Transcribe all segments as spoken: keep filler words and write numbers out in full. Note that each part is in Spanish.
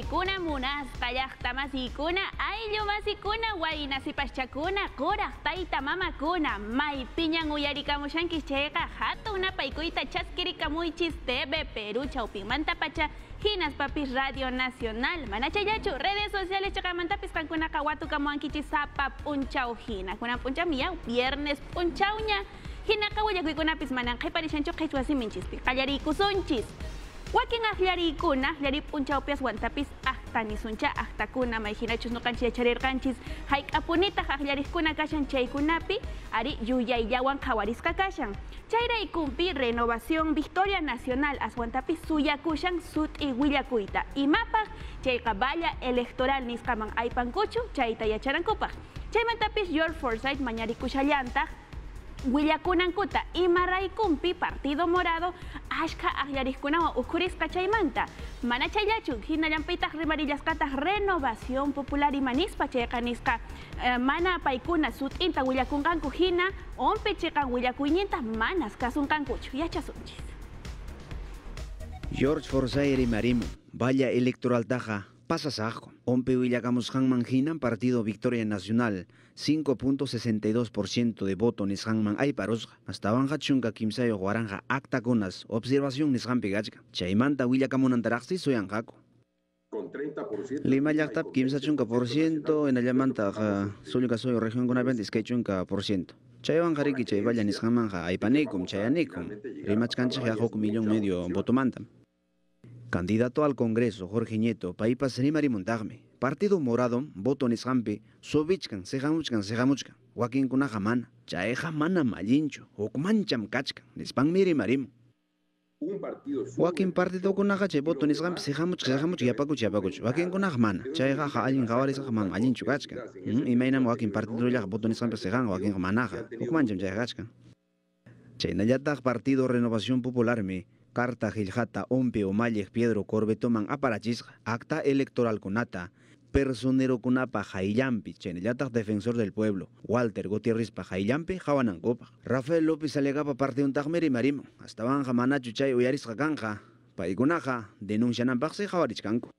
kuna munas kayakta masikuna ayllu masikuna waynasipashchakuna kuraq tayta mamakuna maypiñan uyarikamushanki chayqa hatuna paykuyta chaskirikamuychis T V Perú chawpinmanta pacha hinaspapis Radio Nacional mana chayachu redes sociales chakamantapis kankunaqa watukamuwankichis sapa p'unchaw hina kunan p'unchaw miyaw viernes p'unchawña hinaqa willakuykunapis manan qhiparishanchu qhichwa siminchispi qallariykusunchis wakin aqllarikuna aqllari p'unchawpi aswantapis aqtanisuncha aqtakuna mayhinachus nuqanchis yacharirqanchis hayk'apunitaq aqllariqkuna kashan chaykunapi ari yuyayllawan qhawarisqa kashan chayraykunpi Renovación Victoria Nacional aswantapis suyakushan sut'i willakuyta imapaq chayqa valla electoral nisqaman aypankuchu chayta yacharankupaq chaymantapis George Forsyth mañarikusallantaq willakunankuta imaraykunpi Partido Morado ashka aqllariqkunawan ukhurisqa chaymanta mana chayllachu hinallampitaq rimarillasqataq Renovación Popular imanispa chayqa nisqa eh, mana paykuna sut'inta willakunqanku hina onpi chiqan willakuyninta manas kasunqankuchu yachasunchis. George Forsyth rimarimun valla electoral taqa pasasaqku onpi willakamusqanman hinan Partido Victoria Nacional cinco punto sesenta y dos por ciento de voto nisqanman ayparusqa astawan chunka kimsayuq waranja actakunas observación nisqanpi kachka chaymanta willakamunantaraqsi suyanqaku Lima llaqtapi kimsa chunka por ciento enallamanta sulka suyo regionkunapi iskay chunka por ciento chaywan qariki chay valla nisqanmanja aypanikum chayanikum rimachkanchik huk millón medio votomanta. Candidato al Congreso, Jorge Nieto, paipas rimarimuntaqmi. Partido Morado, voto nisqanpi, sobichkan, sejamuchkan, sejamuchkan. Wakinkunaqa mana, chayqa mana mallinchu, hukmancham kachkan, nispanmi rimarimun. Wakin partidokunaqa chay voto nisqanpi, sejamuchkan, sejamuchkan, yapakuch, yapakuch. Wakinkunaqa mana, chayqa allin qawarisqa mana mallinchu kachkan. Imaynam wakin partidollaqa voto nisqanpi sejanqa, wakinqa manaqa, hukmancham chay kachkan. Chaynallataq Partido Renovación Popularmi, Carta Giljata Ompe Omalej Pedro Corbetoman aparachisqa acta electoral kunata personero kunapa jaillampi chaynallataq defensor del pueblo Walter Gutiérrez pa jaillampi hawanankupa Rafael López Alegapa partiuntaqmi rimarimun astawanja manachu chay uyarisqa kanqa paykunaqa denunciananpaqsi hawarichkanku.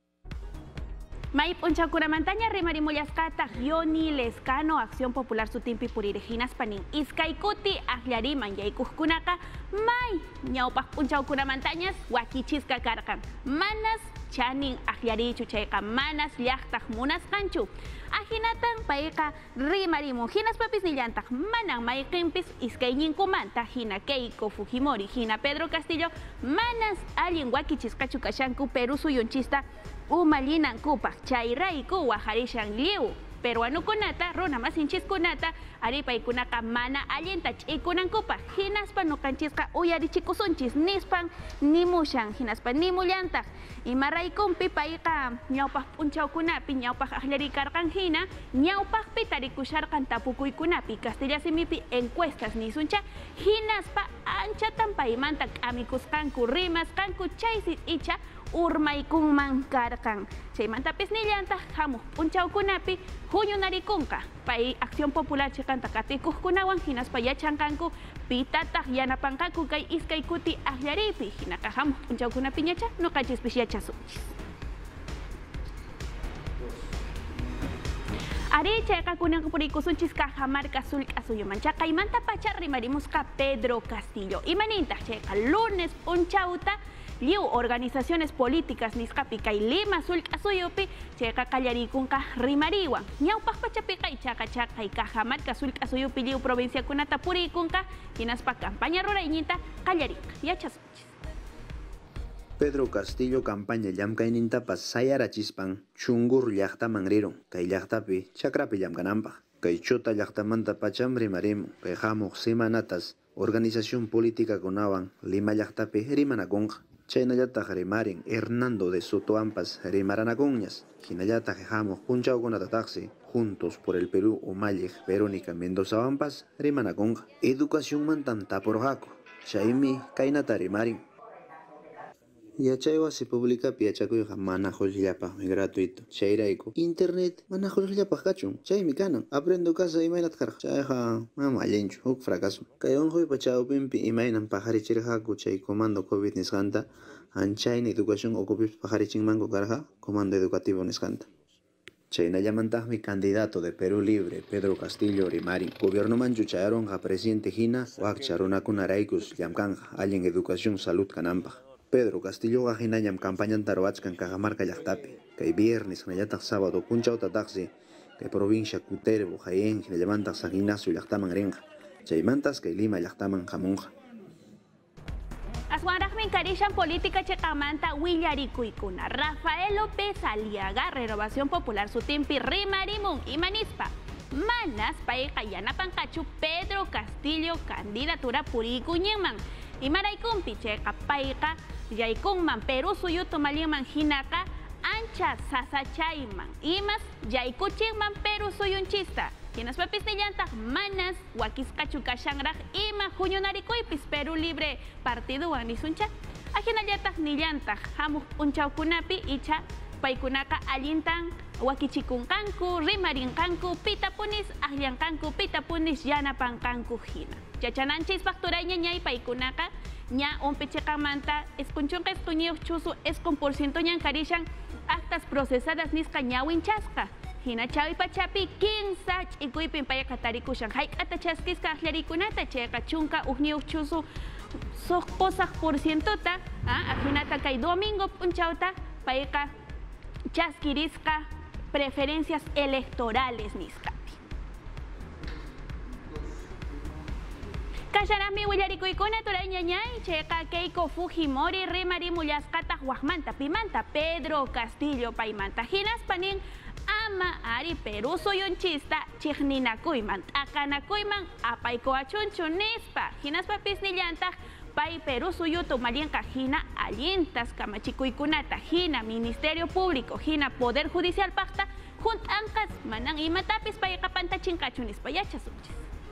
May p'unchawkunamantaña rimarimullasqataq Yoni Lescano Acción Popular Sutimpi Purirejinas panin iskaykuti aqllariman yaykuqkunaqa may ñawpaq p'unchawkunamantañas wakichisqa karqan manas chanin aqllarichu chayqa manas llaqtaq munasqanchu ajinatan payqa rimarimun hinaspapis nillantaq manan mayqinpis iskayninkumanta hina Keiko Fujimori hina Pedro Castillo manas allin wakichisqachu kashanku Perú suyunchista umalinankupaq chayrayku wajarishan lliw peruanukunata runa masinchikkunata ari paykunaqa mana allinta ch'ikunankupaq hinaspa nuqanchisqa uyarichikusunchis nispan nimushan hinaspa nimullantaq imaraykunpi payqa ñawpaq p'unchawkunapi ñawpaq aqllarikarqan hina ñawpaqpi tarikusharqan tapukuykunapi Castilla simipi encuestas nisuncha hinaspa anchatan paymanta k'amikusqanku rimasqanku chaysi icha urmaykunman karqan chaymantapis nillantaq hamuq p'unchawkunapi huñunarikunqa pay Acción Popular chiqanta qatikuqkunawan hinaspa yachanqanku pitataq yanapanqaku kay iskay kuti aqllaripi hinaqa hamuq p'unchawkunapi ñacha nuqanchispis yachasunchis. Ari chayqa kunanqa puriykusunchis Cajamarca Sullk'a suyumancha qaymanta pacha rimarimusqa Pedro Castillo imanintaq chayqa lunes p'unchawta lliw organizaciones políticas nisqapi kay Lima Sullk'a suyupi chayqa qallariykunqa rimariwan ñawpaq pachapiqa ichaqa chaqay Cajamarca Sullk'a suyupi lliw provinciakunata puriykunqa hinaspa campaña rurayninta qallarinqa yachasunchis. Pedro Castillo campaña llamkaynintapas sayarachispan chungur llaqtaman rirun kay llaqtapi chakrapi llamkananpaq kay chota llaqtamanta pacham rimarimun kay hamuq semanatas organización política kunawan Lima llaqtapi rimanakunqa chaynallataq rimarin Hernando de Soto Ampas rimaranakunñas hinallataq hamuq p'unchawkunatataqsi Juntos por el Perú Omalej Verónica Mendoza Ampas rimanakunqa educación mantan tapurqaku chaymi kaynata rimarin Yachay wasi publicapi yachakuyqa mana qullqillapaqmi gratuito. Chayrayku internet mana qullqillapaq kachun. Chaymi kanan aprendo casa imaynata karqa. Chayqa mama allinchu huk fracaso. Kay unquypa chawpinpi imaynan paqarichirqaku chay comando COVID nisqanta. Anchayna educación ocupips pajarichinmanku karqa comando educativo nisqanta. Chaynallamantaqmi candidato de Perú Libre Pedro Castillo Rimari gobierno manchu chayaronqa presidente hina wakcha runakunaraykus llamkanqa allin educación salud kananpaq. Pedro Castillo hinallam campañanta rawachkan Cajamarca llaqtapi. Kay viernes hinallataq sábado punchawta taqsi kay provincia Cutervo Jaén hinallamantaq San Ignacio llaqtaman rinqa. Chaymantas kay Lima llaqtaman hamunqa. Aswanraqmin karishan política cheqamanta willarikuykuna. Rafael López Aliaga, Renovación Popular sutimpi rimarimun imanispa. Manas payqa yanapanqachu Pedro Castillo candidatura purikuñinman. Imaraykumpi cheqa payqa yaykunman Perú suyutu malinman hinaqa ancha sasachayman. Imas yaykuchinman Perú suyunchista. Quienes papis nillantaq manas wakisqachu kashanraq ima huñunarikuypis Perú Libre partiduwan nisuncha. Ajinallataq nillantaq hamuq p'unchawkunapi icha paykunaqa allintan wakichikunqanku, rimarinqanku, pitapunis akllanqanku, pitapunis yanapanqanku hina. Chachananchispaq turayña ñay paykunaqa ña umpichiqamanta eskunchunqa eskuñiyuq chusu eskun por ciento ñan karishan actas procesadas nisqa ñawinchasqa. Hina chawi pachapi quince ch'ikuypin payqa tarikushan hayk'ata chaskisqa akllarikunata chayqa chunka uqniyuq chusu suq pusaq por cientota hinata kay domingo p'unchawta payqa chaskirisqa preferencias electorales nisqapi. Kasharami willarikuykuna turayña ñay chayqa Keiko Fujimori rimarimullasqataq waqmanta pimanta Pedro Castillo paymanta hinaspa nin ama ari Perú suyunchista chiqninakuyman t'aqanakuyman apaykuachunchu nispa hinaspapis nillantaq pay Perú suyutu malinqa hina allintas kamachikuykunata hina Ministerio Público hina Poder Judicial paqta junt'anqas manan imatapis payqa pantachinqachu nispa yachasunchis.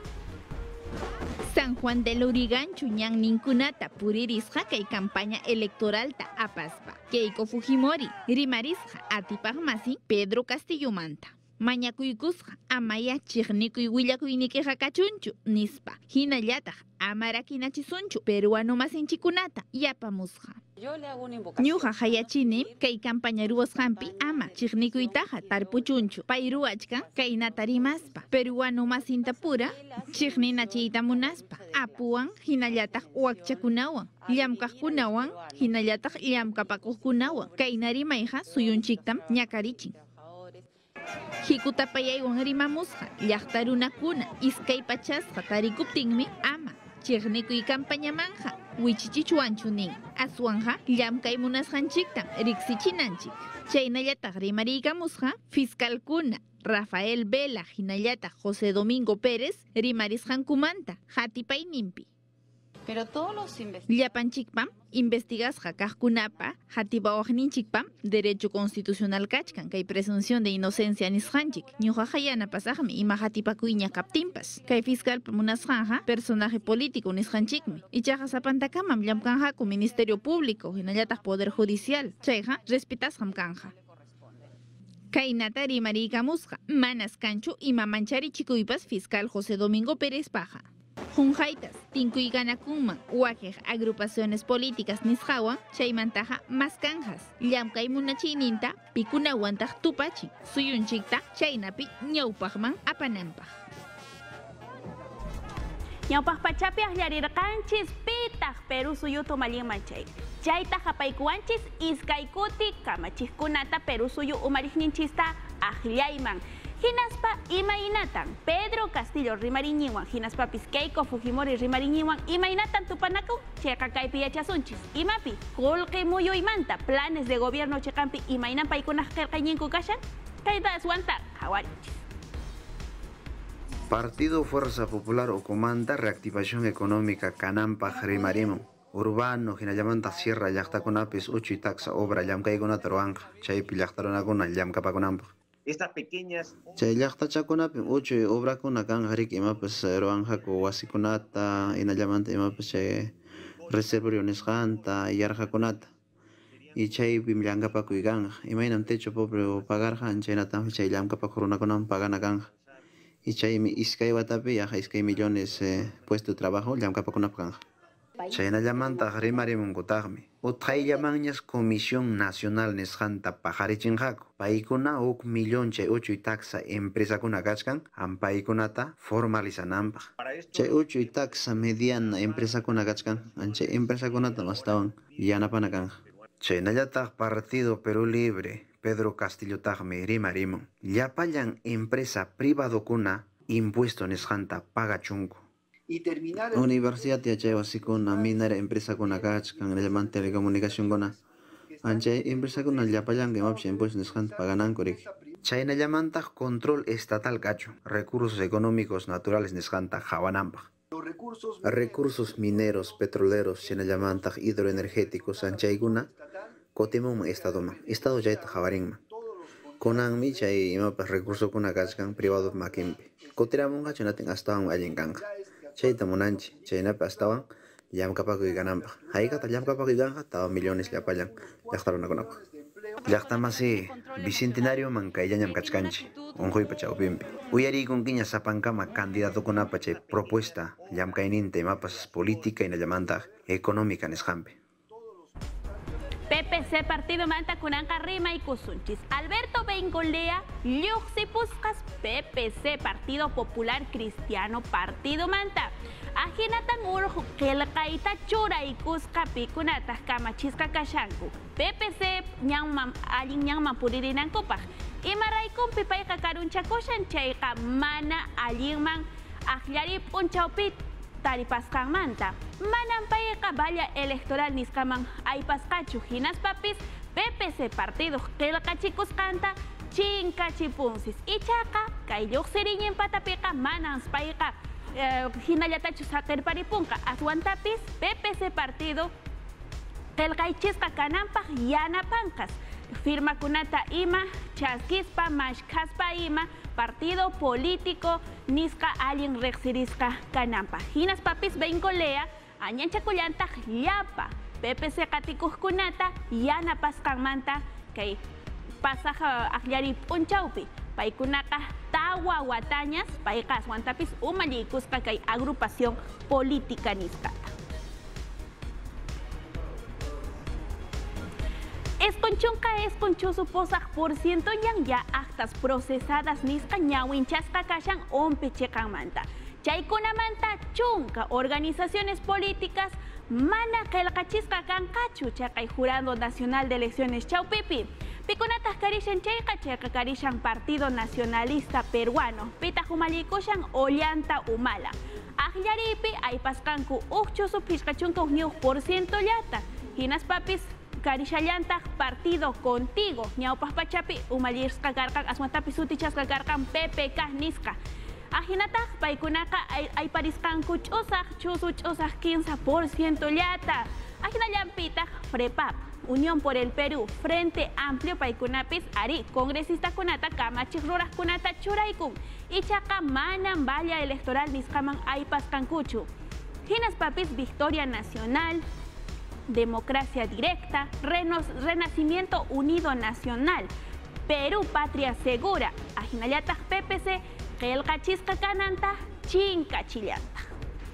San Juan del Uriganchu ñan ninkunata puririsqa kay campaña electoralta apaspa. Keiko Fujimori rimarisqa atipaqmasi Pedro Castillo manta. Mañakuykusqa amaya chiqnikuy willakuynikiqa kachunchu nispa. Hinallataq amarakinachisунchu peruano masinchikunata yapamusqa. Ñuqa hayachini kay campaña ruwasqanpi ama chiqnikuytaqa tarpuchunchu. Pay ruwachkan kaynata rimaspa peruano masinta pura chiqninachiyta munaspa. Apuwan hinallataq wakchakunawan llamkaqkunawan hinallataq llamkapakuqkunawan kayna rimayqa suyunchiktam ñakarichin. Hikutapayaywan rimamusqa llaqta runakuna iskay pachasqa tarikuptinmi ama chiqnikuy campañamanqa wichichichuanchu nin. Aswanja llamkay munasqanchiktam riqsichinanchik. Chaynallataq rimariykamusqa fiscalkuna Rafael Vela hinallataq José Domingo Pérez rimarisqankumanta hatipayninpi. Pero todos los Llapanchikpam investigasqa kaqkunapa hatipawaqninchikpam derecho constitucional kachkan kay presunción de inocencia nisqanchik. Ñuqaqa yanapasaqmi ima hatipakuyña kaptinpas. Kay fiscalpa munasqanqa personaje político nisqanchikmi. Ichaqa sapantakamam llamkanqaku Ministerio Público hinallataq Poder Judicial. Chayqa respetasqam kanqa. Kaynata rimariykamusqa manas kanchu ima mancharichikuypas fiscal José Domingo Pérez paja. Junjaitas, tinkuyqanakunman wakiq agrupaciones políticas nisqawan chaymantaqa maskanjas llamkay munachiyninta pikunawantaq tupachi suyunchikta chaynapi ñawpaqman apananpaq. Ñawpaq pachapi aklarirqanchis pitaq Perú suyutu malinman chay. Chayta hapaykuwanchis iskay kuti kamachikkunata Perú suyu umariqninchista aklayman. Hinaspa imaynatan Pedro Castillo rimariñiwan hinaspapis Keiko Fujimori rimariñiwan imaynatan tupanaku chayqa kaypi yachasunchis. Imapi qullqi muyuymanta planes de gobierno chayqanpi imaynan paykunaq qillqayñinku kashan kayta aswanta hawarinchis. Partido Fuerza Popular Ocumanta Reactivación Económica Cananpaq rimarimun. Urbano hinallamantaq Sierra llaqtakunapis uchuy taxa obra llamkaykunata ruwanqa chaypi llaqtarunakuna llamkapakunanpaq. Estas pequeñas Chay llaqtachakunapi uchuy obrakuna kanqa rik imapas ruwanqaku wasikunata hinallamanta imapas chay reservorio nisqanta yarqakunata y chay bimllankapakuy kanja imaynam techo pobre pagarja chaynatan chay llamkapak runakunaman pagana kanja y chaymi iskay watapi yaja iskay millones eh, puesto de trabajo llamkapakunap kanja chaynallamanta rimarimunkutaqmi utqayllamanñas Comisión Nacional nisqanta pajarichinqaku paykuna uk millón chay uchuy taxa empresakuna kachkan ampaykunata formalizananpaq chay uchuy taxa mediana empresakuna kachkan chay empresakunata mastawan yanapana kanja chaynallataq Partido Perú Libre Pedro Castillo taqmi rimarimun llapallan empresa privadokuna impuesto nisqanta pagachunku y terminar Universidad de Ayahuasicuna, minera empresa con akachkan, llaman telecomunicación con anche empresa con llapallan que mapche impuestos nisqan paganan kurik. Chayna llamanta control estatal cacho, recursos económicos naturales nisqanta jawanampa. Recursos mineros, petroleros, chayna llamanta hidroenergéticos, anchayguna, kotimum estado ma, estado jayta jawarinma. Konanmi chay imapas recursos con akachkan privados makimpi. Kotiramunga chanatin hasta un allinkanga. Chayta munanchi, chaynapi astawan llamkapakuy gananpaq. Haykata llamkapakuy ganja tawa millones llapallan llaqtarunakunapaq. Llaqtamasi bicentenario man kayllañam kachkanchi, unquypa chawpinpi. Uyariykunkiña sapankama candidatukunapa chay propuesta llamkayninta imapas política inallamanta económica nisqanpi. P P C Partido Manta Kunanka Rima y Kusunchis. Alberto Bengolea, Lluxi Puskas, P P C Partido Popular Cristiano Partido Manta. Ajinatan urjo kelkaita chura y kuska pikunata kamachisca kashanku. P P C ñanman alin ñanman puririnan kopaj. Imaraykun pipay kakaruncha koshan chayka mana alinman ajlarip unchaupit. Taripaskan manta. Manan payqa valla electoral niskaman aypasqachu hinas papis P P C partido qillqachikusqanta chinkachipunsis. Ichaqa kay lluqsiriñin patapiqa manan payqa eh, hinallatachu saqirparipunqa aswantapis P P C partido qillqaychisqa kananpaq yanapanqas. Firmakunata ima, chaskispa, mashkaspa ima, partido político, nisqa alin rexirisqa kananpa. Hinas papis Bengolea, añanchakullantaq llapa, P P C qatikuqkunata yanapasqanmanta kay pasaja aqllari p'unchawpi. Paykunaqa tawa watañas, payqa aswantapis umallikusqa kay agrupación política nisqata. Esconchunca esconchoso posaj por ciento yan ya actas procesadas nisqa ñawinchasqa kashan ompi cheqanmanta. Chaykunamanta chunka organizaciones políticas mana qillqachisqa kanqachu chaqay Jurado Nacional de Elecciones chawpipi. Pikunataq karishan chayqa chayqa karishan Partido Nacionalista Peruano. Pitaq umallikushan Ollanta Humala. Aqllaripi aypasqanku uqchusu pishqachunka uqñuq por ciento llata. Hinas papis Karishallantaq Partido Contigo, ñawpaq pachapi umallirsqa karqan aswatapi sutichasqa karqan P P K nisqa. Ajinataq paykunaqa ayparisqanku ch'usaq chusu ch'usaq quince por ciento llata. Ajinallampitaq FREPAP, Unión por el Perú, Frente Amplio paykunapis ari congresista-kunata kamachiq ruraqkunata churaykun. Ichaqa manan valla electoral nisqaman aypasqankuchu. Hinas papis Victoria Nacional, Democracia Directa, Renacimiento Unido Nacional, Perú Patria Segura, Ajinallataq P P C, qillqachisqa kananta, chinkachillantaq.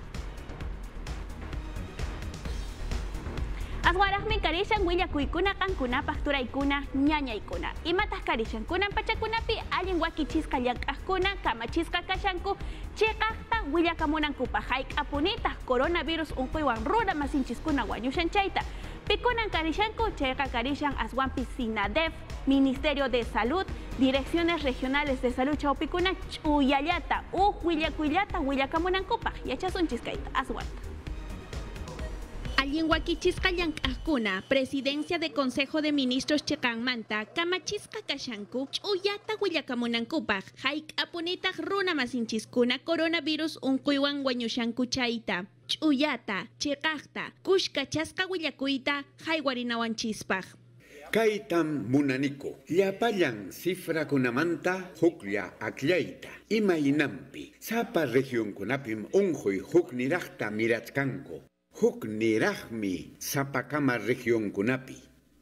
Aswaraqmi karishan willakuykuna qankunapaq turaykuna ñañaykuna. Imataq karishan kunan pachakunapi allin wakichisqa llank'aqkuna kamachisqa kashanku chiqaqta willakamunankupaq hayk'apunitaq coronavirus unquywan runa masinchiskuna wañushan chayta. Pikunan karishanku chayqa karishan aswanpi SINADEF, Ministerio de Salud, Direcciones Regionales de Salud chawpikuna ch'uyallata uq willakuyllata willakamunankupaq yachasunchis kayta aswanta. Alguien wakichisqa llank'aqkuna, Presidencia de Consejo de Ministros cheqanmanta, kamachisqa kashanku, ch'uyata willakamunankupaq, hayk'apunitaq runa masinchiskuna coronavirus unquywan wañushanku chayta. Ch'uyata, cheqaqta, kushkachasqa willakuyta haywariнаwanchispaq. Kaytam munaniku, llapallan cifrakunamanta huklla aqllayta, imaynampi, sapa regionkunapim unquy hukniraqta mirachkanku. Huk niraqmi sapakama regionkunapi.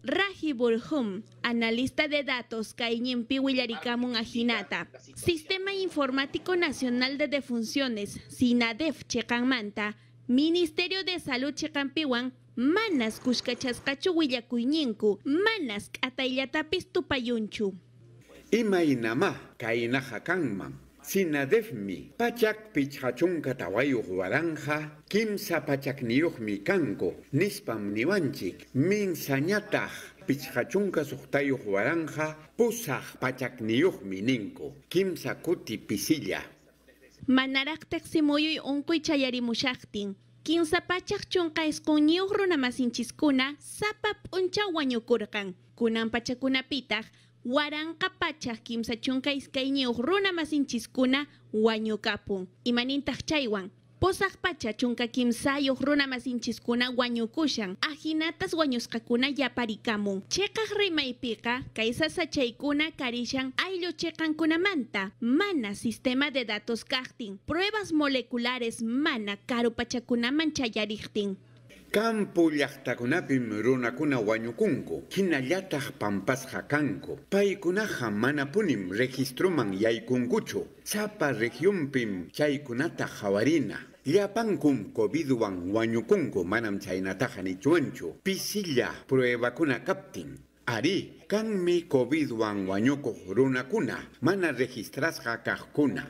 Raji Burhum, analista de datos Cañimpi Willarikamun Ajinata. Sistema Informático Nacional de Defunciones, SINADEF Chekanmanta, Ministerio de Salud Chekampiwan, manas kushkachasqachu willakuyñinku, manas k'atayllatapis tupayunchu. Imaynama kaynaqa kanman. SINADEFmi pachak pichhachunka tawayuq waranja, kimsa pachakniyuqmi kanko, nispam niwanchik, min sañataq pichhachunka suqtayuq waranja, pusaq pachakniyuqmi ninku, kimsa kuti pisilla. Manaraqtaq simuyuy unquy chayarimushaqtin, kimsa pachak chunqa isqunniyuq runamasinchiskuna sapa p'unchaw wañukurqan, kunan pachakunapitaq waranqa pachak kimsa chunka iskayniyuq runamasinchiskuna wañukapun. Imanintaq chaywan, posaq pacha chunka kimsayuq runamasinchiskuna wañukushan, ajinatas wañusqakuna yaparikamun. Chayqaq rimaypiqa kay sasachaykuna karishan ayllu chayqankunamanta, mana sistema de datos kaqtin, pruebas moleculares mana karu pachakunaman chayariqtin. Campo llaqtakunapim runakuna wañukunku, hinallataq pampasqa kanku. Paykunaqa manapunim registroman yaykunkuchu. Sapa regionpim chaykunata hawarina. Llapankum COVIDwan wañukunku manam chaynataqa nichuanchu. Pisilla pruebakuna kaptin. Ari, kanmi COVIDwan wañukuq runakuna, mana registrasqa kaqkuna.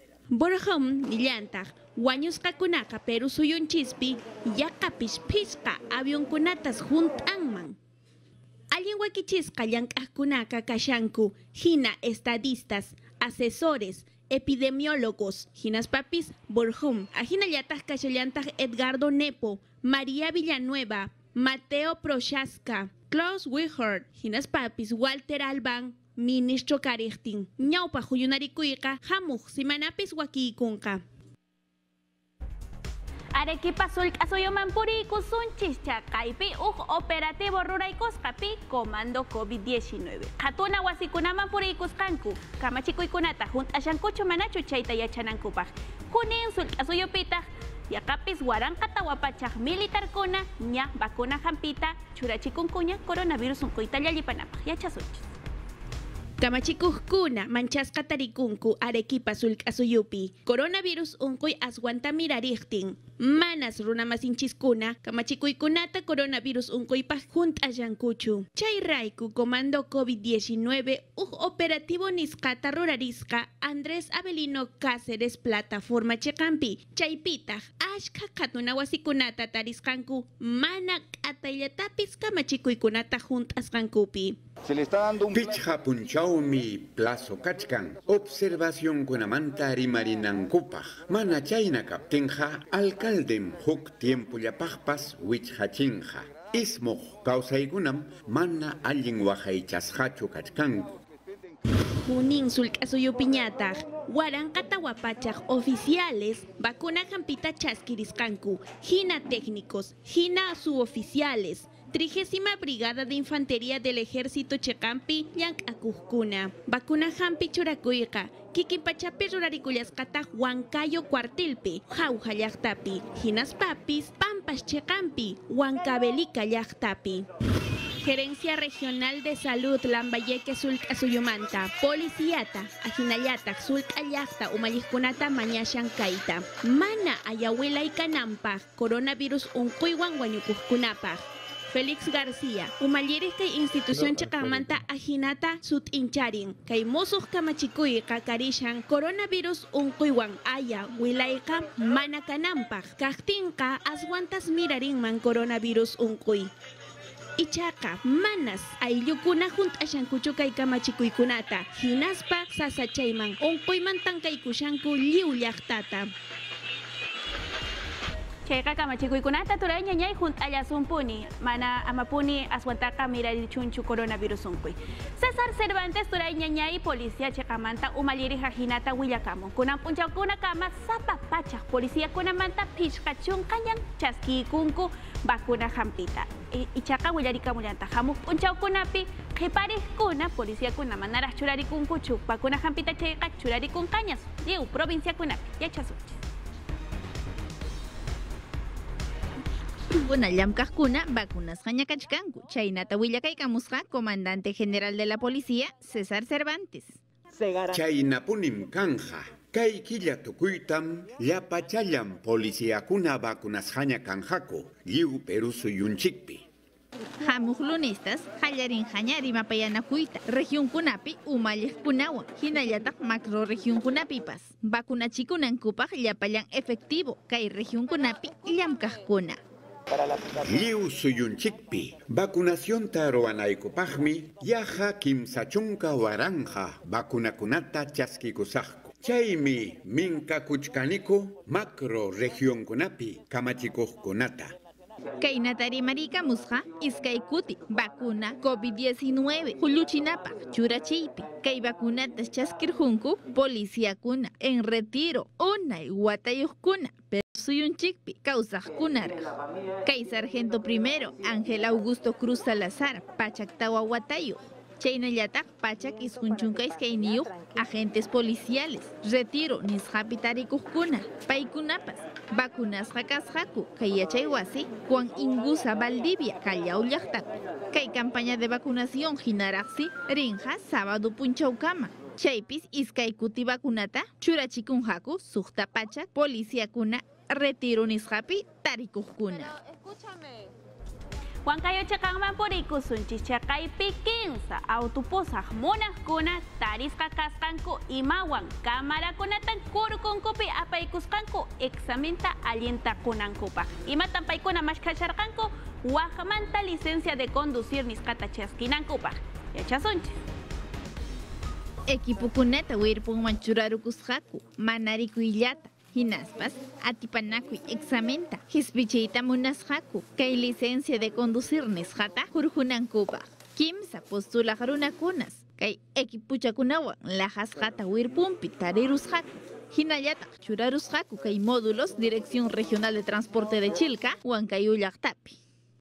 Burhum nillantaq wañusqakunaqa Perú suyunchispi yaqapish phisqa avionkunatas hunt'anman. Allin wakichisqa llank'aqkunaqa kashanku hina estadistas, asesores, epidemiólogos, hinaspapis Burhum, ajinallataq kashallantaq Edgardo Nepo, María Villanueva, Mateo Prochaska, Klaus Wichert, hinaspapis Walter Alban, Ministro Kariktin, ñawpa huyunarikuyqa hamuq simanapis wakiykunqa. Arequipa sulk'asuyuman puriykusunchis chaqaypi uq operativo ruraykusqapi comando COVID diecinueve. Qhatuna wasikunaman puriykusqanku, kamachikuykunata hunt'ashankuchu manachu chayta yachanankupaq. Kunin sulk'asuyupitaq yaqapis waranqa tawapachaq militarkuna ña vacuna hampita churachikunkuña coronavirus unquyta llallipanapaq yachasunchis. Kamachikuqkuna manchasqa tarikunku Arequipa sulk'asuyupi. Coronavirus unquy aswanta mirariqtin. Manas runamasinchiskuna kamachikuykunata coronavirus unquypaq hunt'ashankuchu. Chay rayku comando COVID diecinueve uq operativo nisqata rurarisqa Andrés Avelino Cáceres plataforma cheqampi. Chaypitaq ashka qhatuna wasikunata tarisqanku mana k'atayllatapiz kamachikuykunata hunt'asqankupi. Se le está dando un Pichha punchawmi plazo kachkan. Observación kunamanta rimarinankupaj. Mana chayna kaptinja alcaldem huk tiempo yapajpas wichhachinja. Ismuj kausaykunam mana allin wajaychashachu kachkanku. Junin sulk'asuyupiñataq waranqa tawapachaq oficiales vacuna hampita chaskirisqanku. Hina técnicos, hina suboficiales. Trigésima Brigada de Infantería del Ejército Cheqampi llank'akuqkuna. Vacuna hampi churakuyqa. Kikinpachapi rurarikullasqataq Huancayo cuartilpi, Jauja llaqtapi. Hinaspapis Pampas Cheqampi, Huancavelica llaqtapi. Gerencia Regional de Salud Lambayeque sulk'asuyumanta. Policíata, ajinallataq sulk'allaqta umalliqkunata mañashan kayta. Mana ayawilaykananpaq coronavirus unquywan wañukuqkunapaq. Félix García, umalliris kay institución cheqanmanta ajinata sut'incharin, kay musuq kamachikuyqa karishan coronavirus unquywan aya wilayqa mana kananpaq. Kaqtinqa aswantas mirarinman coronavirus unquy. Ichaqa manas ayllukuna hunt'ashankuchu kay kamachikuykunata, hinaspa sasachayman unquymantan kaykushanku lliw llaqtata. Chayqa kamachikuykunata turay ñañay hunt'allasunpuni, mana amapuni aswantaka mirarichunchu coronavirus unquy. César Cervantes turay ñañay policía cheqamanta umalliris ajinata willakamun. Kunan p'unchawkuna kama sapa pachaq policía kunamanta phishqachunqañan chaskikunku vacuna hampita. Ichaqa willarikamullanta hamuq p'unchawkunapi qhiparikuna policía kuna manaraq churarikunkuchu vacuna hampita chayqa churarikunqañas lliw provincia kunapi yachasunchis. rejionkuna llamkaqkuna vacunasqa ñakachkanku. Chaynata willakaykamusqa comandante general de la policía César Cervantes. Chaynapunim kanja. Kay killa tukuytam llapachallam policíakuna vacunasqaña kanjaku lliw Perú suyunchikpi. Hamuq lunistas hallarin hañari mapayanakuyta regionkunapi umalliqkunawan hinallataq macro regionkunapipas vacunachikunankupaq llapallan efectivo kay regionkunapi llamkaqkuna. Lliw suyunchikpi vacunacionta ruwanaykupaqmi yaha kimsa chunka waranja vacunakunata chaskikusaqku. Chaymi minka kuchkaniku macro regionkunapi kamachikuqkunata. Kaynata rimarikamusqa iskay kuti vacuna COVID diecinueve hulluchinapaq churachiypi. Kay vacunatas chaskirjunku policíakuna en retiro unay watayuqkuna pero suyunchikpi kawsaqkunaraq. Kay sargento primero Ángel Augusto Cruz Salazar pachaktawa watayuq. Chaynallataq pachak isqunchunkaysqayniyuq agentes policiales retiro nisqapi tarikuqkuna paykunapas vacunasqa kasqaku kay yachay wasi Juan Ingusa Valdivia Callao llaqtapi. Kay campaña de vacunación hinaraqsi rinqa sábado punchawkama. Chaypis iskay kuti vacunata churachikunjaku suqta pachak policíakuna retiro nisqapi tarikuqkuna. Huancayo chakanman purikusunchis chakaypi quince autopusaq munaqkuna tarisqa kasqanku imawan camarakunatan kurkunkupi apaykusqanku examenta allinta kunankupaq. Imatan paykuna mashkasharqanku waqmanta licencia de conducir nisqata chaskinankupaq. Yachasunchis. Equipukunata wirpunman churarukusqaku manarikuylata. Hinaspas atipanakuy examenta hispichayta munasqaku kay licencia de conducir nisqata hurjunankupaq. Kimsa postulaq runakunas kay equipuchakunawan lajasqata wirpunpi tarirusqaku. Hinallataq churarusqaku kay módulos Dirección Regional de Transporte de Chilca Huancayo llaqtapi.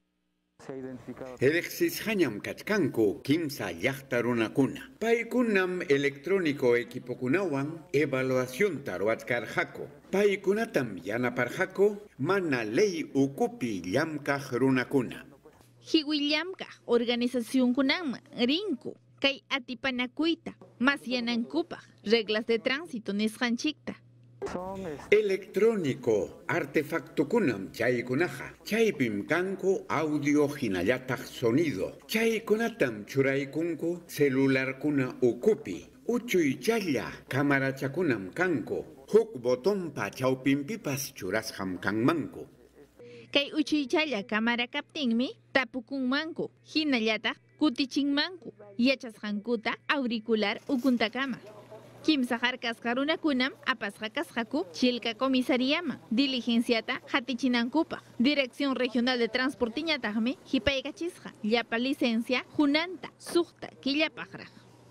Eleccisqañam kachkanku kimsa llaqta runakuna. Paykunam electrónico equipokunawan evaluacionta ruwachkarqaku. Paykunatam yanaparqaku mana ley ukupi llamkaq runakuna. Hiwillamkaq organizacionkunaman rinku kay atipanakuyta masyanankupaq reglas de tránsito nisqanchikta. Electrónico artefactokunam chaykunaqa. Chaypim kanku audio hinallataq sonido. Chaykunatam churaykunku celularkuna ukupi. Uchuychalla camarachakunam kanku. Huk botonpa chawpinpipas churasqam kanmanku. Kay uchuychalla cámara kaptinmi tapukunmanku hinallataq kutichinmanku yachasqankuta auricular ukuntakama. Kimsa harkasqa runakunam apasqa kasqaku Chilca comisariaman diligenciata hatichinankupa. Dirección Regional de Transporte ñataqmi hipaykachisqa llapa licencia hunanta suqta killapaqraq.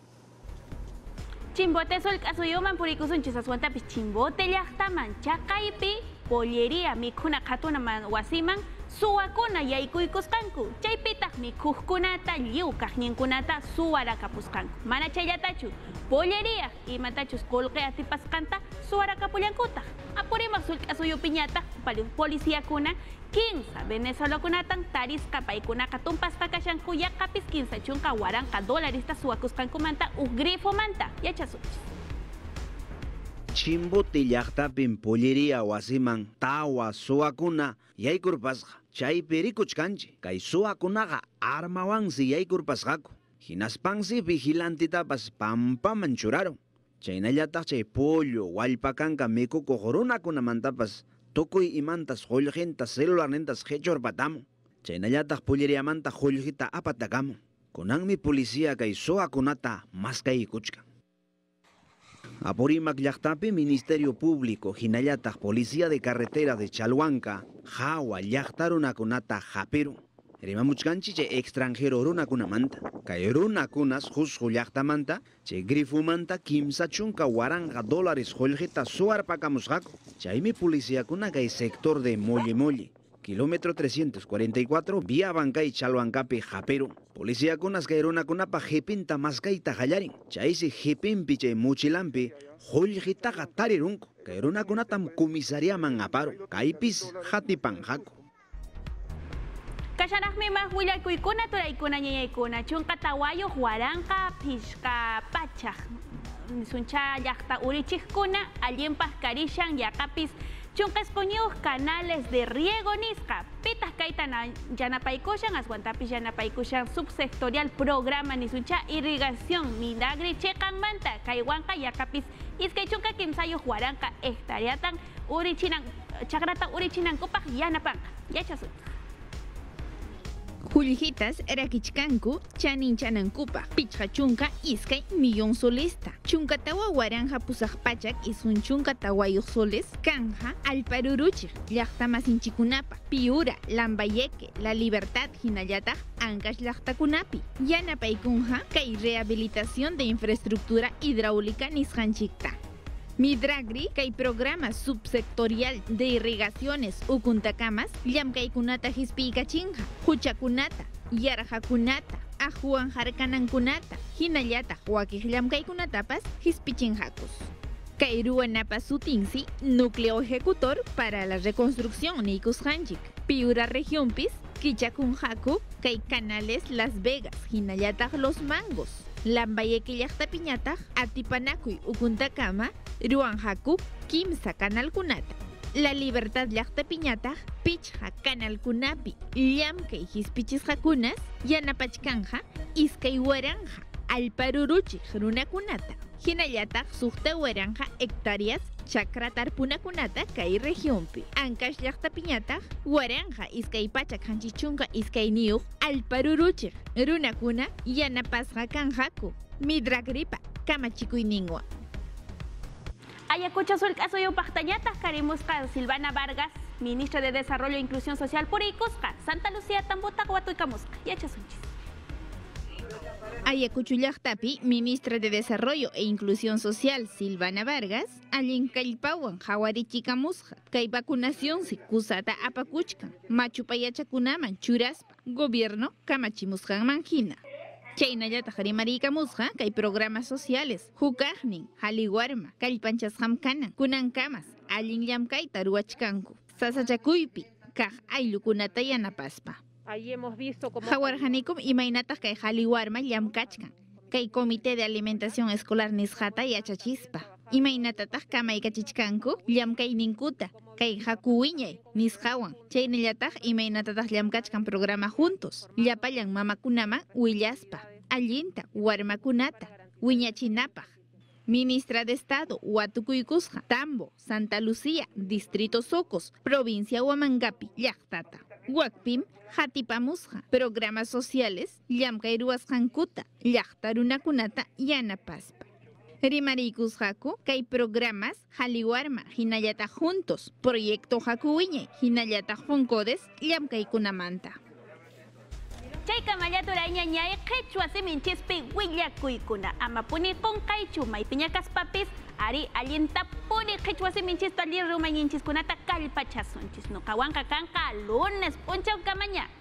Chimbote sol kasuyuman purikusunchis aswantapis Chimbote llaqtaman chaqaypi pollería mikhuna qhatunaman wasiman suwakuna yaykuykusqanku. Chaypitaq mikhuqkunata lliw kaqninkunata suwarakapusqanku. Mana chayllatachu pollería imatachus qullqi atipasqanta suwarakapullankuta. Apurimaq sullk'asuyupi ñataq policíakuna quince venezolakunatan tarisqa paykunaqa tumpasqa kashanku yaqapis quince chunka waranqa dolarista suwakusqankumanta uq grifomanta yachasunchis. Chimbote llaqtapin pollería wasiman tawa suwakuna yaykurpasqa chaypi rikuchkanchik kay suwakunaqa armawansi yaykurpasqaku. Hinaspansi vigilantitapas pampaman churarun. Chaynallataq chay pollo wallpakanka mikukuq runakunamantapas tukuy imantas qullqinta celularnintas qhichurpatamun. Chaynallataq polleriamanta qullqita apatakamun. Kunanmi policía kay suwakunata maskaykuchkan. Apurimac llaqtapi Ministerio Público hinallataq Policía de Carretera de Chalhuanca hawa llaqta runakunata hapirun. Rimamuchkanchi chay extranjero runakunamanta. Kay runakunas husqu llaqtamanta chay grifumanta kimsa chunka waranga dólares qullqita suwarpakamusqaku. Chaymi policíakuna kay sector de Molle Molle kilómetro trescientos cuarenta y cuatro vía Bancay Chalhuancapi hapirun. Policíakunas kay runakunapa hipinta maskayta hallarin. Chaysi hipinpi chay muchilampi qullqitaqa tarirunku. Kay runakunatam comisariaman aparun. Kaypis hatipanqaku. Kashanaqmi más willakuykuna turaykuna ñañaykuna chunka tawayuq waranqa phishqa pachaq suncha llaqta urichiqkuna allinpaq karishan yaqapis chunka esqoñiuq canales de riego nisqa pitaq kayta yanapaykushan aswantapis yanapaykushan subsectorial programa nisuncha irrigación milagri cheqanmanta kaywanqa yaqapis iskay chunka kimsayuq waranqa hectareatan urichinan chakrata urichinankupak yanapanqa yachasunchis. Juljitas rakichkanku chaninchanankupaq pichqa chunka iskay millón solesta. Chunka tawa waranja pusaq pachak isun chunka tawayuq soles kanja alparuruchiq llaqta masinchikunapaq Piura, Lambayeque, La Libertad hinallataq ancash llaqtakunapi. Yanapaykunqa kay rehabilitación de infraestructura hidráulica nisqanchikta. Midragri kay programa subsectorial de irrigaciones ukuntacamas llamkaykunata hisp'iykachinqa huchakunata yarhakunata ajuan harkanankunata hinallataq wakiq llamkaykunatapas hisp'ichinqakus. Kay ruwanapas sutinsi núcleo ejecutor para la reconstrucción niykusqanchik. Piura regionpis kichakunqaku kay canales Las Vegas hinallataq Los Mangos. Lambayeque llaqtapiñataq atipanakuy ukuntakama ruanhaku kimsa kanalkunata. La Libertad llaqtapiñataq pichqa kanalkunapi llamkay hisp'ichisqakunas yanapachkanja iskay waranja alparuruchiq runakunata. Hinallataq suqta waranja hectáreas chakra tarpunakunata kay regionpi. Ancash llaqtapiñataq waranja iskay pachak hanchichunqa iskay niyuq alparuruchiq runakuna yanapasqa kanjaku midragripa kamachikuyninwan. Ayacucho sulk'asuyupaqtañataq karimusqa Silvana Vargas, ministra de Desarrollo e Inclusión Social puriykusqa Santa Lucía tambutaq watuykamusqa yachasunchis. Ayacucho llaqtapi ministra de Desarrollo e Inclusión Social Silvana Vargas allin kallpawan hawarichikamusqa kay vacunacionsi kusata apakuchkan machupayachakunaman churaspa gobierno kamachimusqanman hina. Chaynallataq rimariykamusqa kay programas sociales hukaqnin haliwarma kallpanchasqam kanan kunankamas allin llamkayta ruwachkanku sasachakuypi kaq ayllukunata yanapaspa. Ahí hemos visto como Hawarjanikum imaynataq kay haliwarma llamkachkan kay comité de alimentación escolar nisqata yachachispa. Imaynatataq kamaykachichkanku llamkayninkuta kay hakuwiñay nisqawan. Chaynallataq imaynatataq llamkachkan programa juntos llapallan mamakunaman willaspa allinta warmakunata wiñachinapaq. Ministra de Estado Huatucuykusqa Tambo, Santa Lucía, Distrito Socos, Provincia Huamangapi, llaqtata. Wakpim hatipamusqa programas sociales llamkay ruwasqankuta llaqta runakunata yanapaspa. Rimariykusqaku kay programas haliwarma hinallataq juntos proyecto hakuwiñay hinallataq Foncodes llamkaykunamanta. Chay kamallaturayña ñay qhichwa siminchispi willakuykuna amapuni qunqaychu maypiña kaspapis ari allintapuni qhichwa siminchistu alli rumañinchiskunata kallpachasunchis nuqawanqa kanqa lunes punchaw kamaña